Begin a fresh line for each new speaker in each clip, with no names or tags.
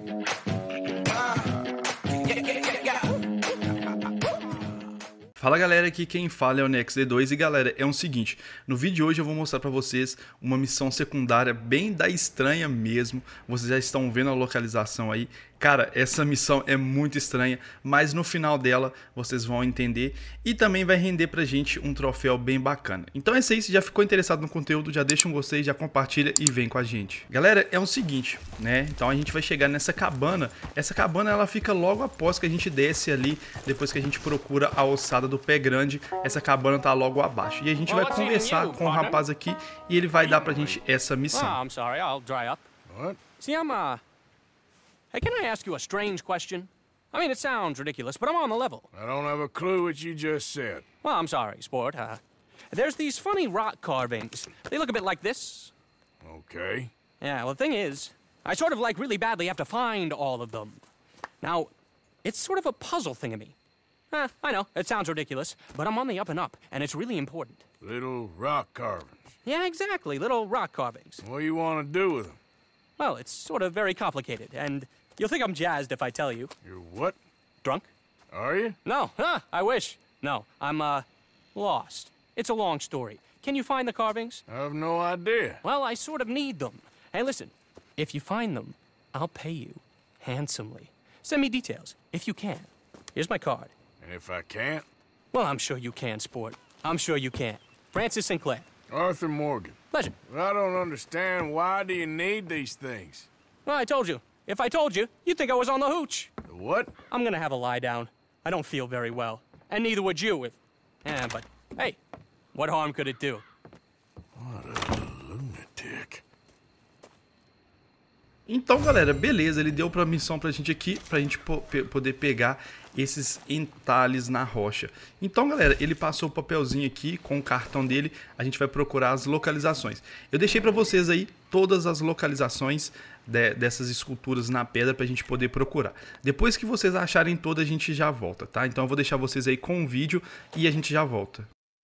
Fala galera, aqui quem fala é o NextD2 e galera, é o seguinte, no vídeo de hoje eu vou mostrar pra vocês uma missão secundária bem da estranha mesmo, vocês já estão vendo a localização aí. Cara, essa missão é muito estranha, mas no final dela vocês vão entender e também vai render pra gente um troféu bem bacana. Então é isso aí, se já ficou interessado no conteúdo, já deixa um gostei, já compartilha e vem com a gente. Galera, é o seguinte, né, então a gente vai chegar nessa cabana, essa cabana ela fica logo após que a gente desce ali, depois que a gente procura a ossada do Pé Grande, essa cabana tá logo abaixo. E a gente vai conversar com o rapaz aqui e ele vai dar pra gente essa missão.
I'm sorry, I'll dry up.
What?
See, Hey, can I ask you a strange question? I mean, it sounds ridiculous, but I'm on the level.
I don't have a clue what you just said.
Well, I'm sorry, sport. There's these funny rock carvings. They look a bit like this.
Okay.
Yeah, well, the thing is, I sort of really badly have to find all of them. Now, it's sort of a puzzle thingamy. I know, it sounds ridiculous, but I'm on the up and up, and it's really important.
Little rock carvings.
Yeah, exactly, little rock carvings.
What do you want to do with them?
Well, it's sort of very complicated, and you'll think I'm jazzed if I tell you.
You're what?
Drunk?
Are you?
No, I wish. No, I'm, lost. It's a long story. Can you find the carvings?
I have no idea.
Well, I sort of need them. Hey, listen, if you find them, I'll pay you handsomely. Send me details, if you can. Here's my card.
And if I can't?
Well, I'm sure you can, sport. I'm sure you can. Francis Sinclair.
Arthur Morgan.
Pleasure.
I don't understand. Why do you need these things?
Well, I told you. If I told you, you'd think I was on the hooch.
The what?
I'm gonna have a lie down. I don't feel very well. And neither would you if... but, hey, what harm could it do?
What a lunatic.
Então galera, beleza, ele deu pra missão pra gente aqui, pra gente poder pegar esses entalhes na rocha. Então galera, ele passou o papelzinho aqui com o cartão dele, a gente vai procurar as localizações. Eu deixei pra vocês aí todas as localizações dessas esculturas na pedra pra gente poder procurar. Depois que vocês acharem todas, a gente já volta, tá? Então eu vou deixar vocês aí com o vídeo e a gente já volta.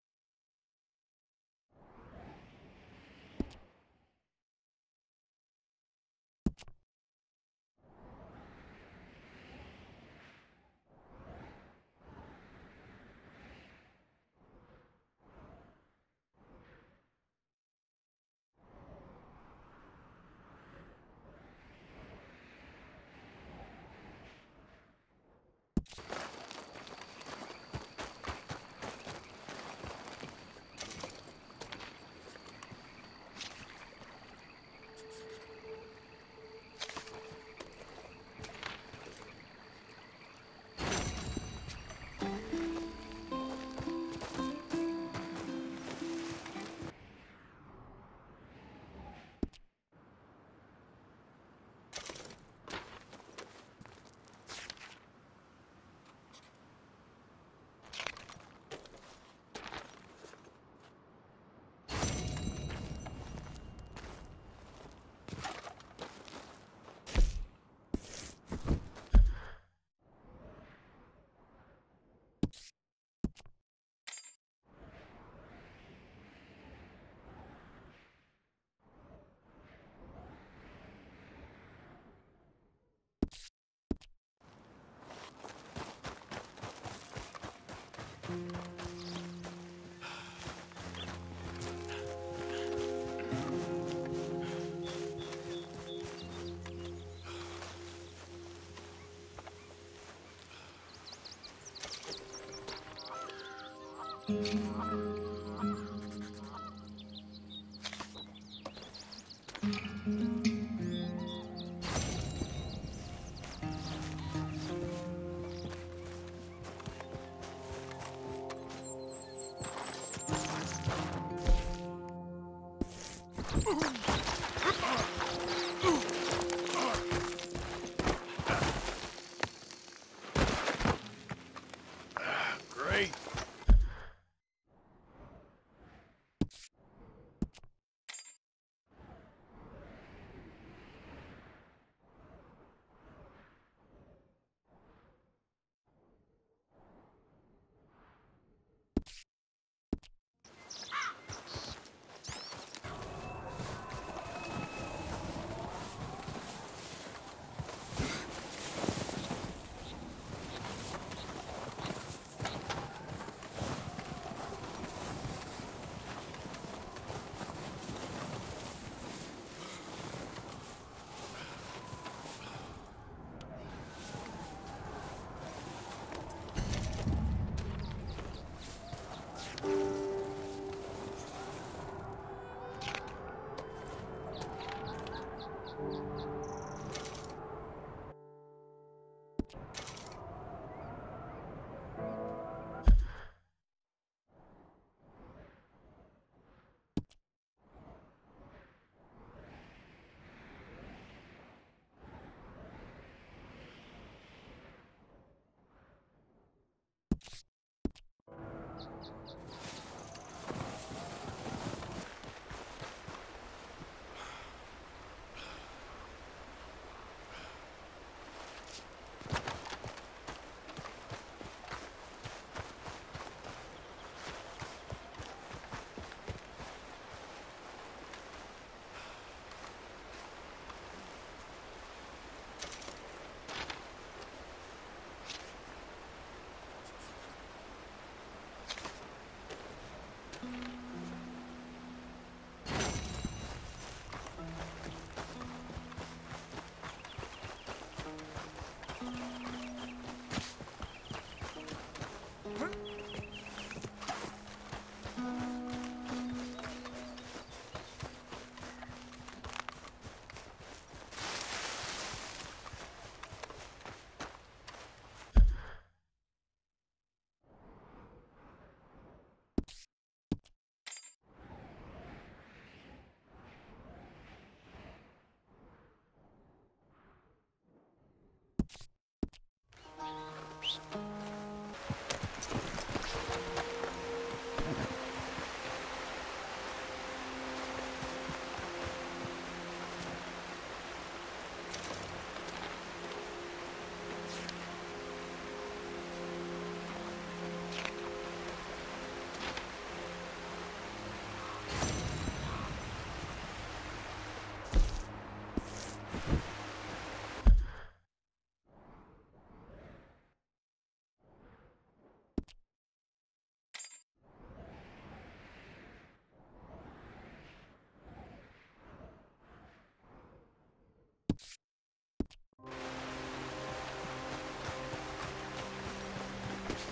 Great.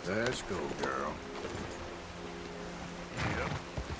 Let's go, girl. Yep.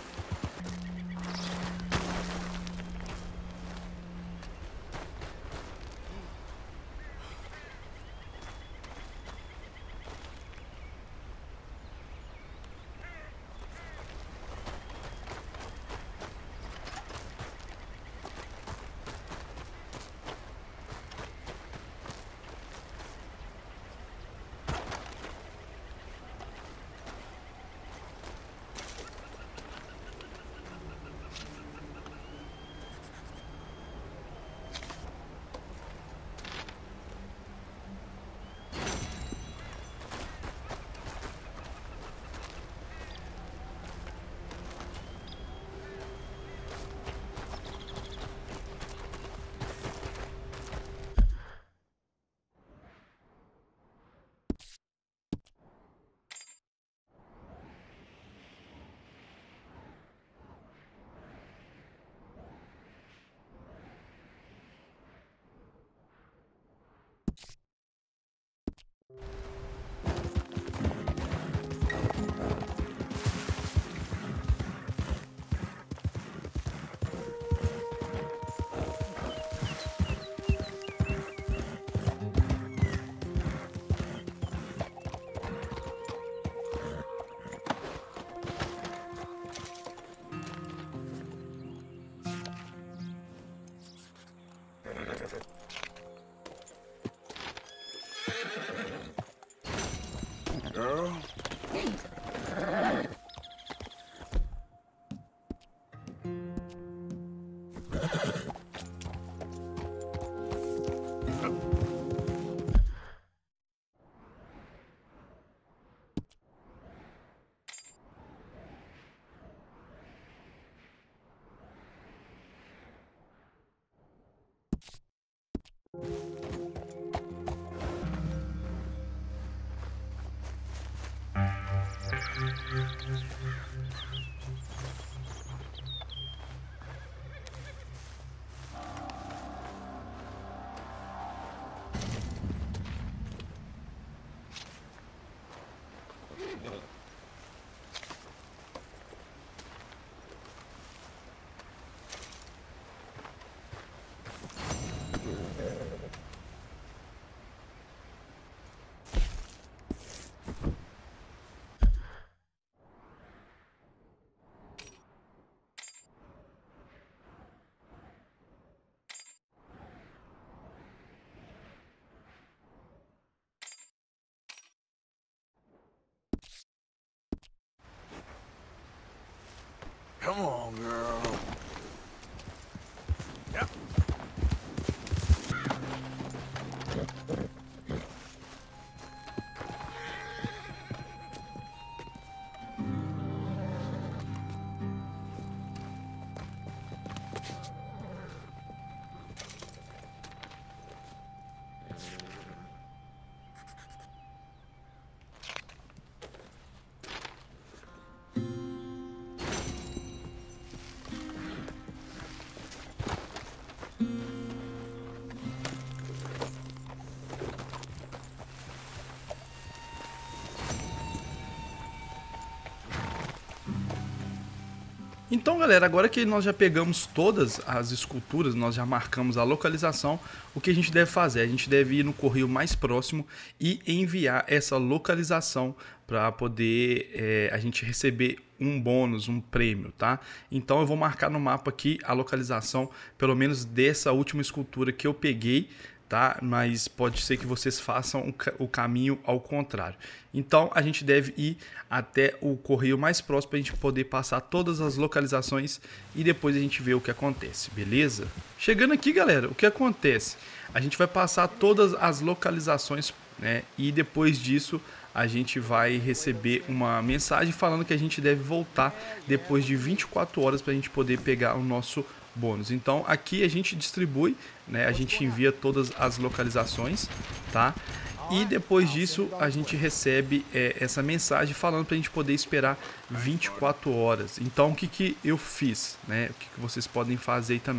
Girl. Come on, girl. Yep.
Então, galera, agora que nós já pegamos todas as esculturas, nós já marcamos a localização, o que a gente deve fazer? A gente deve ir no correio mais próximo e enviar essa localização para poder a gente receber um bônus, um prêmio, tá? Então eu vou marcar no mapa aqui a localização, pelo menos dessa última escultura que eu peguei, tá? Mas pode ser que vocês façam o caminho ao contrário. Então a gente deve ir até o correio mais próximo para a gente poder passar todas as localizações e depois a gente vê o que acontece, beleza? Chegando aqui, galera, o que acontece? A gente vai passar todas as localizações, né? E depois disso a gente vai receber uma mensagem falando que a gente deve voltar depois de 24 horas para a gente poder pegar o nosso bônus. Então aqui a gente distribui, né? A gente envia todas as localizações, tá? E depois disso a gente recebe essa mensagem falando para a gente poder esperar 24 horas. Então o que eu fiz, né? O que vocês podem fazer aí também?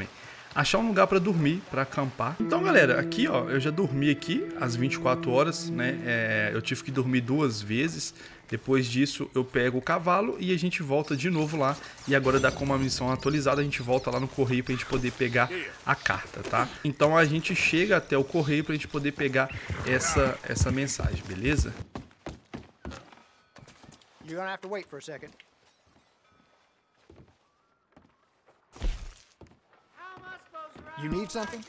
achar um lugar para dormir, para acampar. Então, galera, aqui, ó, eu já dormi aqui às 24 horas, né? Eu tive que dormir 2 vezes. Depois disso, eu pego o cavalo e a gente volta de novo lá. E agora dá como uma missão atualizada, a gente volta lá no correio pra gente poder pegar a carta, tá? Então a gente chega até o correio pra gente poder pegar essa mensagem, beleza?
You're gonna have to wait for a second. You need something?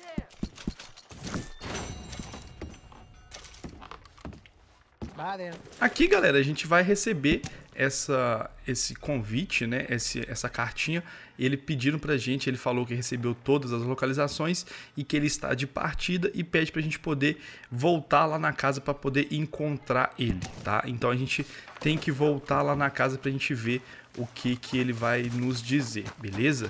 Bye then.
Aqui, galera, a gente vai receber esse convite, né? Essa cartinha. Ele pedindo pra gente, ele falou que recebeu todas as localizações e que ele está de partida e pede pra gente poder voltar lá na casa pra poder encontrar ele, tá? Então a gente tem que voltar lá na casa pra gente ver o que ele vai nos dizer, beleza?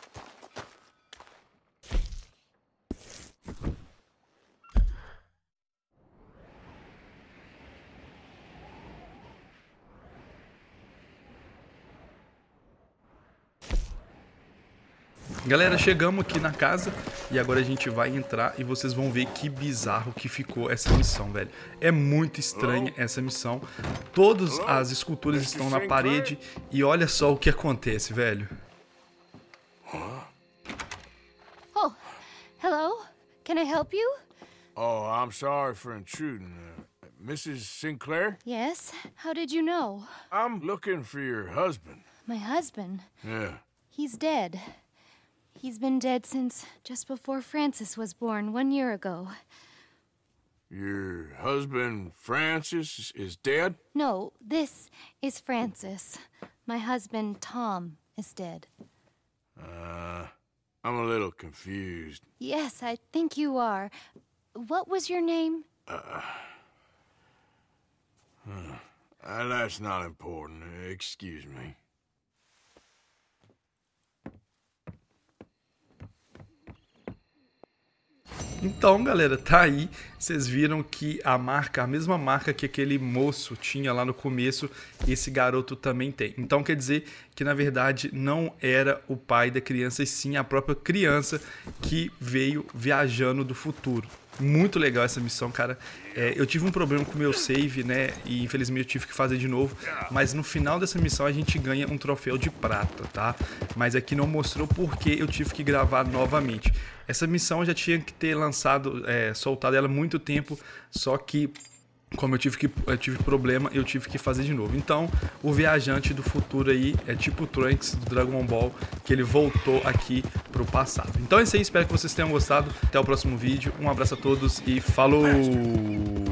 Galera, chegamos aqui na casa e agora a gente vai entrar e vocês vão ver que bizarro que ficou essa missão, velho. É muito estranha essa missão. Todas as esculturas estão na parede e olha só o que acontece, velho.
Oh, hello? Can I help you?
Oh, I'm sorry for intruding. Mrs. Sinclair?
Yes? How did you know?
I'm looking for your husband.
My husband?
Yeah.
He's dead. He's been dead since just before Francis was born 1 year ago.
Your husband, Francis, is dead?
No, this is Francis. My husband, Tom, is dead.
I'm a little confused.
Yes, I think you are. What was your name?
That's not important. Excuse me.
Então, galera, tá aí. Vocês viram que a mesma marca que aquele moço tinha lá no começo, esse garoto também tem. Então quer dizer que na verdade não era o pai da criança, e sim a própria criança que veio viajando do futuro. Muito legal essa missão, cara. Eu tive um problema com o meu save, né? E infelizmente eu tive que fazer de novo. Mas no final dessa missão a gente ganha um troféu de prata, tá? Mas aqui não mostrou porque eu tive que gravar novamente. Essa missão eu já tinha que ter soltado ela há muito tempo. Só que, como eu tive problema, eu tive que fazer de novo. Então, o viajante do futuro aí é tipo o Trunks do Dragon Ball, que ele voltou aqui pro passado. Então é isso aí, espero que vocês tenham gostado. Até o próximo vídeo. Um abraço a todos e falou!